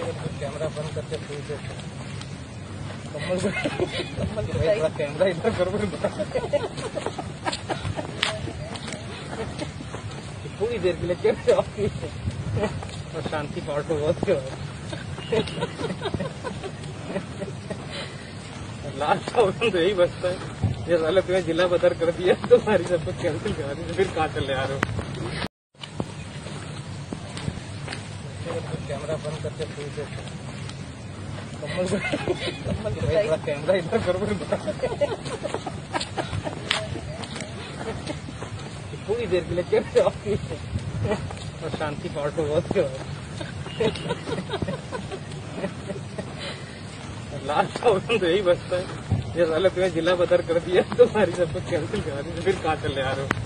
Camera बंद करके फूल से कम्मल थोड़ा कैमरा इधर कर पूरी देर के लिए कैसे ऑफ की और शांति पार्ट हो बहुत के लास्ट ऑप्शन तो यही बचता है। ये साले तुम्हें जिला बदर कर दिया तो सारी सब कुछ कैंसिल करा दी, फिर कहाँ चले आ रहे हो। कैमरा बंद करके फूल से कम्मल थोड़ा कैमरा इधर कर पूरी देर के लिए कैसे ऑफ की और शांति पार्ट हो बहुत के लास्ट ऑप्शन तो यही बचता है। ये साले तुम्हें जिला बदर कर दिया तो सारी सब कुछ कैंसिल करा दी, फिर कहाँ चले आ रहे हो।